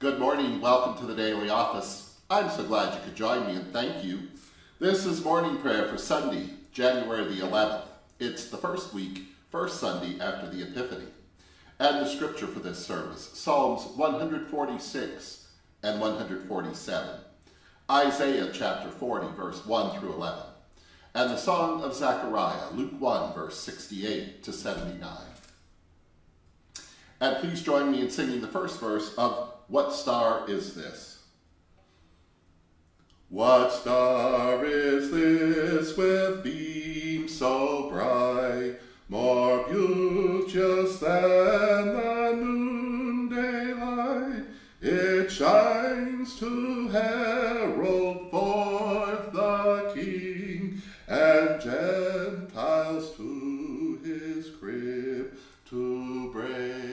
Good morning. Welcome to the Daily Office. I'm so glad you could join me, and thank you. This is morning prayer for Sunday, January the 11th. It's the first Sunday after the Epiphany. And the scripture for this service, Psalms 146 and 147. Isaiah chapter 40, verse 1 through 11. And the Song of Zechariah, Luke 1, verse 68 to 79. And please join me in singing the first verse of What Star Is This? What star is this with beams so bright, more beauteous than the noonday light? It shines to herald forth the King, and Gentiles to his crib to bring.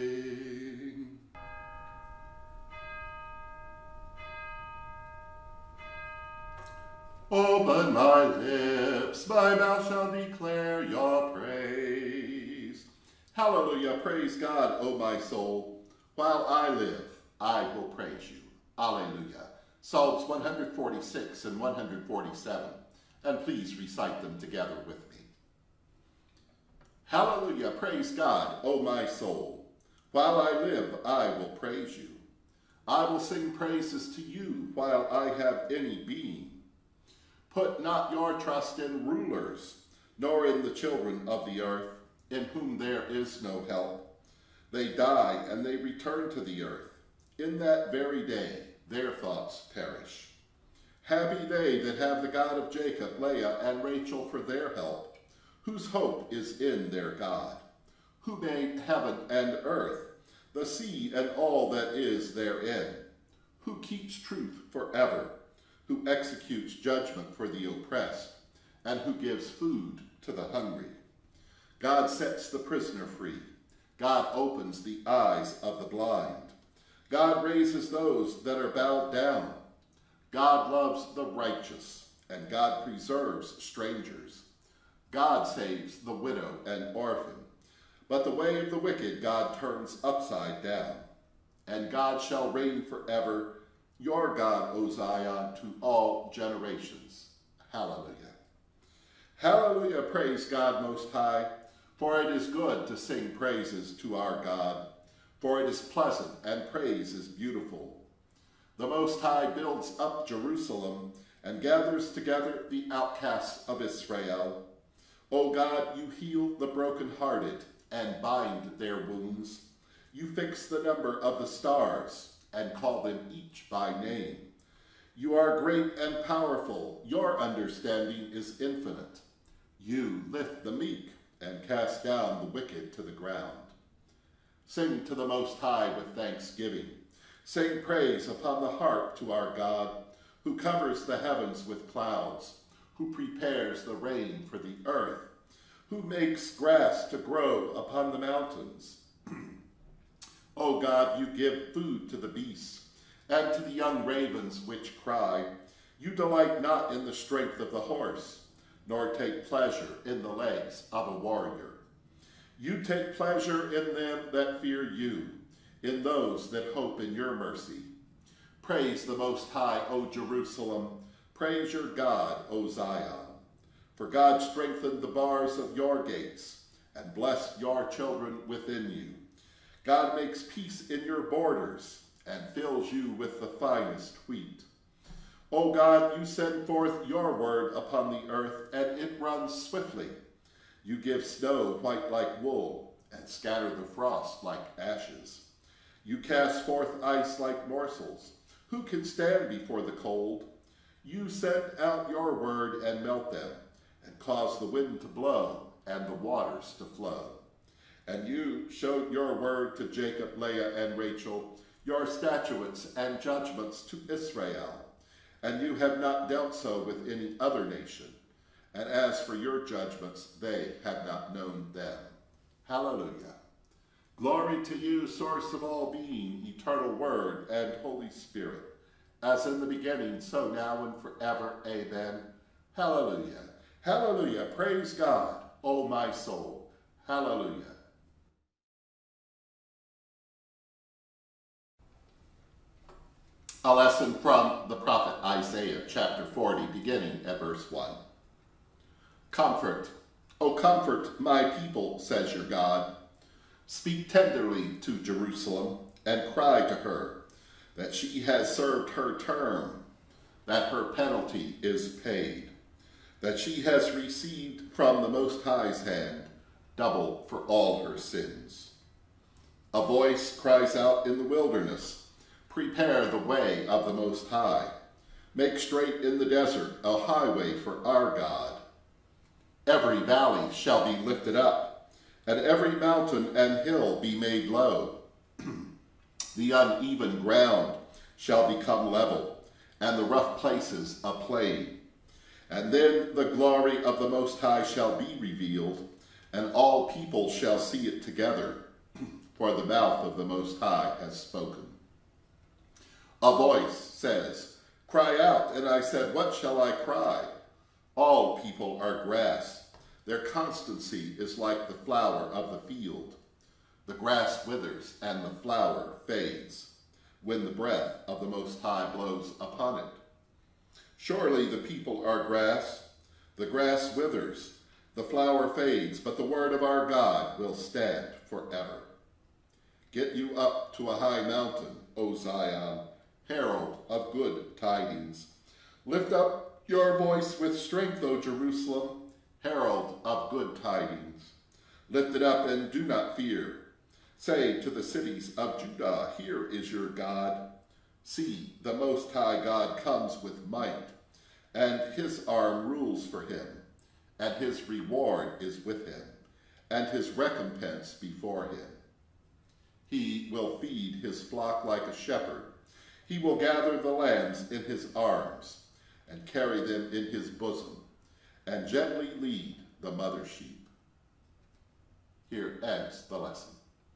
Open my lips, my mouth shall declare your praise. Hallelujah, praise God, O my soul. While I live, I will praise you. Alleluia. Psalms 146 and 147. And please recite them together with me. Hallelujah, praise God, O my soul. While I live, I will praise you. I will sing praises to you while I have any being. Put not your trust in rulers, nor in the children of the earth, in whom there is no help. They die, and they return to the earth. In that very day their thoughts perish. Happy they that have the God of Jacob, Leah, and Rachel for their help, whose hope is in their God, who made heaven and earth, the sea and all that is therein, who keeps truth forever, who executes judgment for the oppressed, and who gives food to the hungry. God sets the prisoner free. God opens the eyes of the blind. God raises those that are bowed down. God loves the righteous, and God preserves strangers. God saves the widow and orphan. But the way of the wicked God turns upside down. And God shall reign forever, your God, O Zion, to all generations. Hallelujah. Hallelujah, praise God Most High, for it is good to sing praises to our God, for it is pleasant and praise is beautiful. The Most High builds up Jerusalem and gathers together the outcasts of Israel. O God, you heal the brokenhearted and bind their wounds. You fix the number of the stars and call them each by name. You are great and powerful. Your understanding is infinite. You lift the meek and cast down the wicked to the ground. Sing to the Most High with thanksgiving. Sing praise upon the harp to our God, who covers the heavens with clouds, who prepares the rain for the earth, who makes grass to grow upon the mountains. O God, you give food to the beasts, and to the young ravens which cry. You delight not in the strength of the horse, nor take pleasure in the legs of a warrior. You take pleasure in them that fear you, in those that hope in your mercy. Praise the Most High, O Jerusalem. Praise your God, O Zion. For God strengthened the bars of your gates, and blessed your children within you. God makes peace in your borders, and fills you with the finest wheat. O God, you send forth your word upon the earth, and it runs swiftly. You give snow white like wool, and scatter the frost like ashes. You cast forth ice like morsels. Who can stand before the cold? You send out your word and melt them, and cause the wind to blow, and the waters to flow. And you showed your word to Jacob, Leah, and Rachel, your statutes and judgments to Israel. And you have not dealt so with any other nation. And as for your judgments, they have not known them. Hallelujah. Glory to you, source of all being, eternal Word and Holy Spirit, as in the beginning, so now and forever. Amen. Hallelujah. Hallelujah. Praise God, O my soul. Hallelujah. A lesson from the prophet Isaiah, chapter 40, beginning at verse 1. Comfort, O comfort my people, says your God. Speak tenderly to Jerusalem and cry to her that she has served her term, that her penalty is paid, that she has received from the Most High's hand double for all her sins. A voice cries out in the wilderness, prepare the way of the Most High. Make straight in the desert a highway for our God. Every valley shall be lifted up, and every mountain and hill be made low. The uneven ground shall become level, and the rough places a plain. And then the glory of the Most High shall be revealed, and all people shall see it together, for the mouth of the Most High has spoken. A voice says, cry out, and I said, what shall I cry? All people are grass. Their constancy is like the flower of the field. The grass withers and the flower fades when the breath of the Most High blows upon it. Surely the people are grass. The grass withers, the flower fades, but the word of our God will stand forever. Get you up to a high mountain, O Zion, herald of good tidings. Lift up your voice with strength, O Jerusalem, herald of good tidings. Lift it up and do not fear. Say to the cities of Judah, here is your God. See, the Most High God comes with might, and his arm rules for him, and his reward is with him, and his recompense before him. He will feed his flock like a shepherd. He will gather the lambs in his arms and carry them in his bosom and gently lead the mother sheep. Here ends the lesson.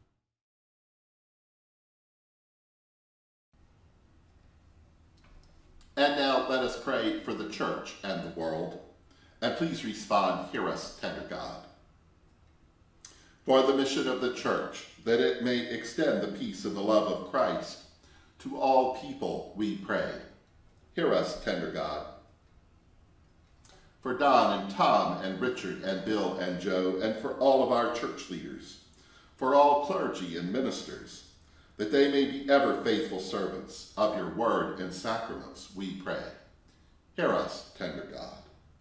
And now let us pray for the church and the world. And please respond, hear us, tender God. For the mission of the church, that it may extend the peace and the love of Christ to all people, we pray. Hear us, tender God. For Don and Tom and Richard and Bill and Joe, and for all of our church leaders, for all clergy and ministers, that they may be ever faithful servants of your word and sacraments, we pray. Hear us, tender God.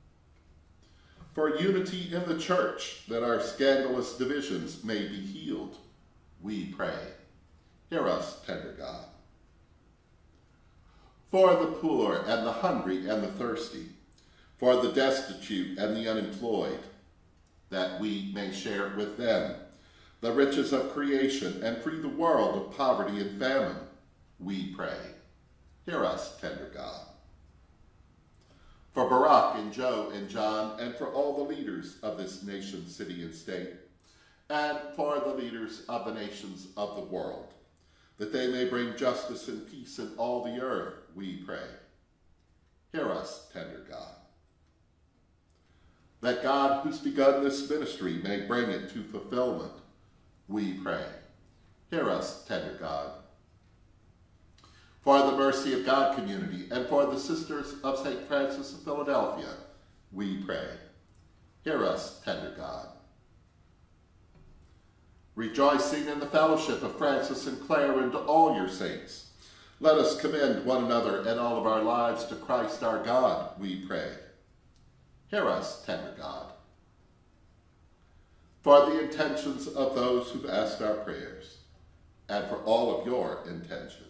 For unity in the church, that our scandalous divisions may be healed, we pray. Hear us, tender God. For the poor and the hungry and the thirsty, for the destitute and the unemployed, that we may share with them the riches of creation and free the world of poverty and famine, we pray. Hear us, tender God. For Barack and Joe and John, and for all the leaders of this nation, city, and state, and for the leaders of the nations of the world, that they may bring justice and peace in all the earth, we pray. Hear us, tender God. That God, who's begun this ministry, may bring it to fulfillment, we pray. Hear us, tender God. For the Mercy of God community, and for the Sisters of St. Francis of Philadelphia, we pray. Hear us, tender God. Rejoicing in the fellowship of Francis and Clare and to all your saints, let us commend one another and all of our lives to Christ our God, we pray. Hear us, tender God. For the intentions of those who've asked our prayers, and for all of your intentions.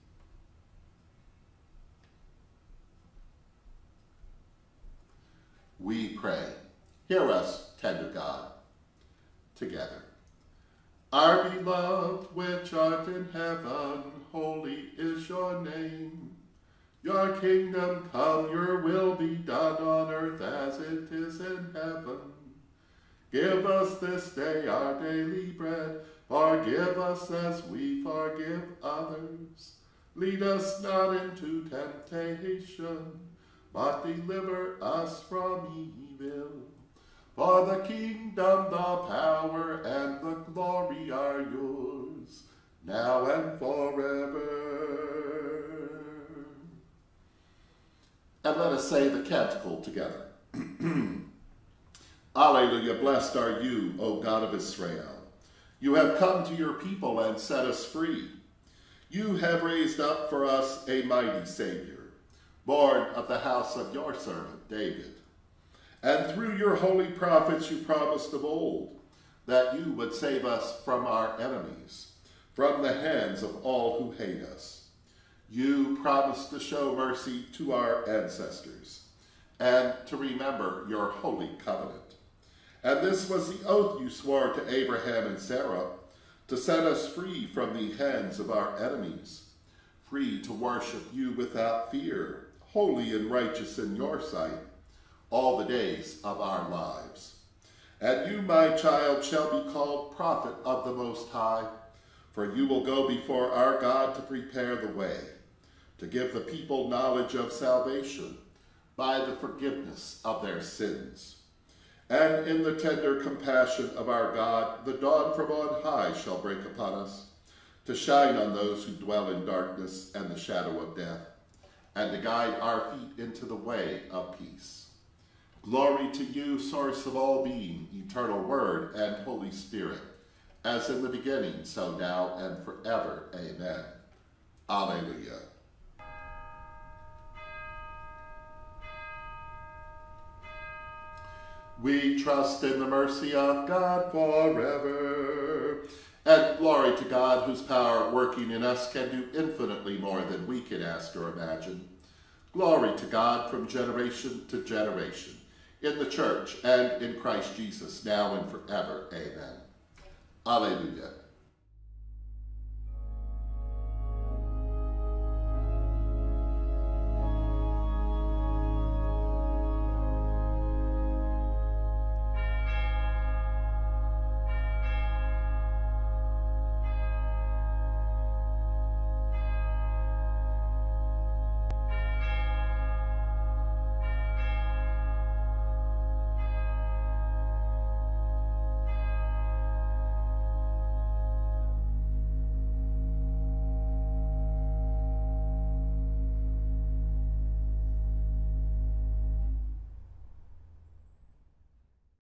We pray. Hear us, tender God, together. Our beloved, which art in heaven, holy is your name. Your kingdom come, your will be done on earth as it is in heaven. Give us this day our daily bread. Forgive us as we forgive others. Lead us not into temptation, but deliver us from evil. For the kingdom, the power, and the glory are yours, now and forever. And let us say the canticle together. Alleluia, blessed are you, O God of Israel. You have come to your people and set us free. You have raised up for us a mighty Savior, born of the house of your servant David. And through your holy prophets you promised of old that you would save us from our enemies, from the hands of all who hate us. You promised to show mercy to our ancestors and to remember your holy covenant. And this was the oath you swore to Abraham and Sarah, to set us free from the hands of our enemies, free to worship you without fear, holy and righteous in your sight, all the days of our lives. And you, my child, shall be called prophet of the Most High, for you will go before our God to prepare the way, to give the people knowledge of salvation by the forgiveness of their sins. And in the tender compassion of our God, the dawn from on high shall break upon us, to shine on those who dwell in darkness and the shadow of death, and to guide our feet into the way of peace. Glory to you, source of all being, eternal Word and Holy Spirit, as in the beginning, so now and forever. Amen. Alleluia. We trust in the mercy of God forever. And glory to God, whose power working in us can do infinitely more than we can ask or imagine. Glory to God from generation to generation, in the church and in Christ Jesus, now and forever. Amen. Alleluia.